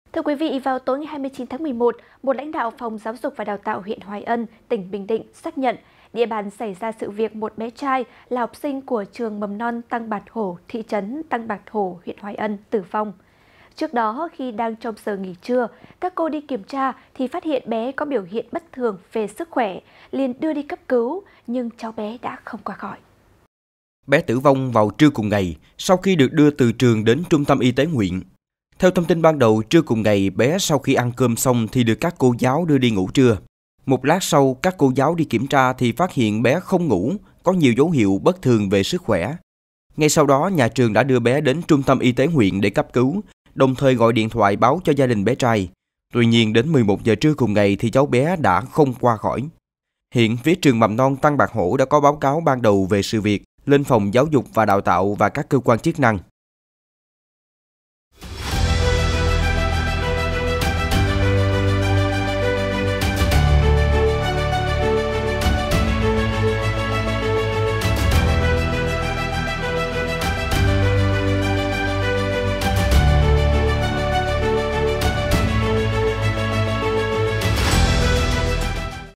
Thưa quý vị, vào tối ngày 29 tháng 11, một lãnh đạo Phòng Giáo dục và Đào tạo huyện Hoài Ân, tỉnh Bình Định xác nhận địa bàn xảy ra sự việc một bé trai là học sinh của trường mầm non Tăng Bạc Hổ, thị trấn Tăng Bạc Hổ, huyện Hoài Ân tử vong. Trước đó, khi đang trong giờ nghỉ trưa, các cô đi kiểm tra thì phát hiện bé có biểu hiện bất thường về sức khỏe, liền đưa đi cấp cứu, nhưng cháu bé đã không qua khỏi. Bé tử vong vào trưa cùng ngày sau khi được đưa từ trường đến trung tâm y tế huyện. Theo thông tin ban đầu, trưa cùng ngày, bé sau khi ăn cơm xong thì được các cô giáo đưa đi ngủ trưa. Một lát sau, các cô giáo đi kiểm tra thì phát hiện bé không ngủ, có nhiều dấu hiệu bất thường về sức khỏe. Ngay sau đó, nhà trường đã đưa bé đến trung tâm y tế huyện để cấp cứu, đồng thời gọi điện thoại báo cho gia đình bé trai. Tuy nhiên, đến 11 giờ trưa cùng ngày thì cháu bé đã không qua khỏi. Hiện, phía trường mầm non Tăng Bạc Hổ đã có báo cáo ban đầu về sự việc lên Phòng Giáo dục và Đào tạo và các cơ quan chức năng.